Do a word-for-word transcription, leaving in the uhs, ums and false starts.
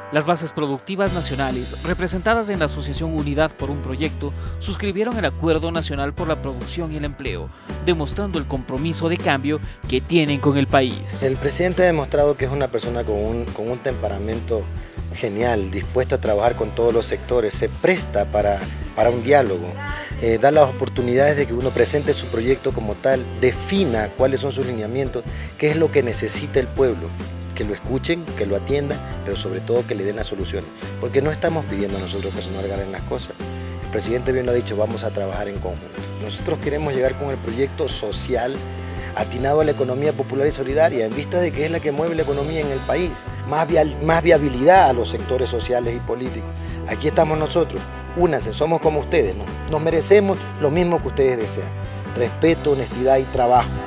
Las bases productivas nacionales, representadas en la Asociación Unidad por un Proyecto, suscribieron el Acuerdo Nacional por la Producción y el Empleo, demostrando el compromiso de cambio que tienen con el país. El presidente ha demostrado que es una persona con un, con un temperamento genial, dispuesto a trabajar con todos los sectores, se presta para, para un diálogo, eh, da las oportunidades de que uno presente su proyecto como tal, defina cuáles son sus lineamientos, qué es lo que necesita el pueblo. Que lo escuchen, que lo atiendan, pero sobre todo que le den las soluciones. Porque no estamos pidiendo a nosotros que se nos regalen las cosas. El presidente bien lo ha dicho, vamos a trabajar en conjunto. Nosotros queremos llegar con el proyecto social atinado a la economía popular y solidaria, en vista de que es la que mueve la economía en el país. Más, vial, más viabilidad a los sectores sociales y políticos. Aquí estamos nosotros, únanse, somos como ustedes, ¿no? Nos merecemos lo mismo que ustedes desean. Respeto, honestidad y trabajo.